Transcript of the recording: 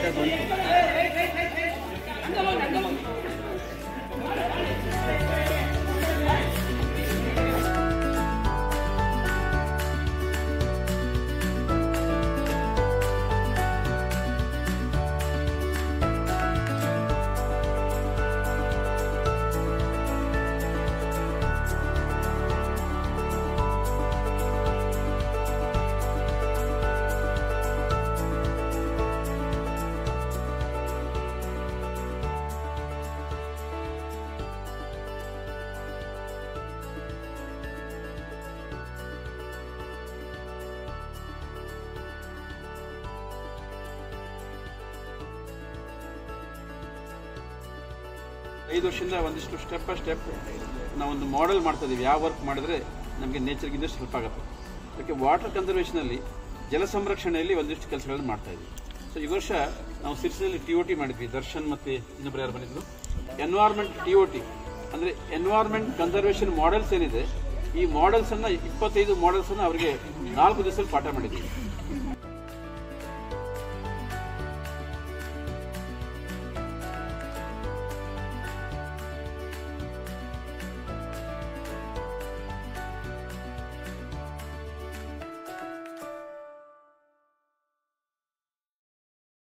ಐದು ವರ್ಷದಿಂದ ಒಂದಿಷ್ಟು ಸ್ಟೆಪ್ ಬೈ ಸ್ಟೆಪ್ ನಾವೊಂದು ಮಾಡೆಲ್ ಮಾಡ್ತಾ ಇದ್ದೀವಿ. ಯಾವ ವರ್ಕ್ ಮಾಡಿದ್ರೆ ನಮಗೆ ನೇಚರ್ಗೆ ಇನ್ನಷ್ಟು ಹೆಲ್ಪ್ ಆಗುತ್ತೆ. ಅದಕ್ಕೆ ವಾಟರ್ ಕನ್ಸರ್ವೇಷನಲ್ಲಿ ಜಲ ಸಂರಕ್ಷಣೆಯಲ್ಲಿ ಒಂದಿಷ್ಟು ಕೆಲಸಗಳನ್ನು ಮಾಡ್ತಾ ಇದ್ದೀವಿ. ಸೊ ಈ ವರ್ಷ ನಾವು ಸಿರ್ಸಿಯಲ್ಲಿ TOT ಮಾಡಿದ್ವಿ. ದರ್ಶನ್ ಮತ್ತು ಇನ್ನೊಬ್ಬರು ಯಾರು ಬಂದಿದ್ರು. ಎನ್ವೈರ್ಮೆಂಟ್ TOT ಅಂದರೆ ಎನ್ವೈರ್ಮೆಂಟ್ ಕನ್ಸರ್ವೇಷನ್ ಮಾಡೆಲ್ಸ್ ಏನಿದೆ, ಈ ಮಾಡೆಲ್ಸನ್ನು 25 ಮಾಡೆಲ್ಸನ್ನು ಅವರಿಗೆ 4 ದಿವಸದಲ್ಲಿ ಪಾಠ ಮಾಡಿದ್ದೀವಿ.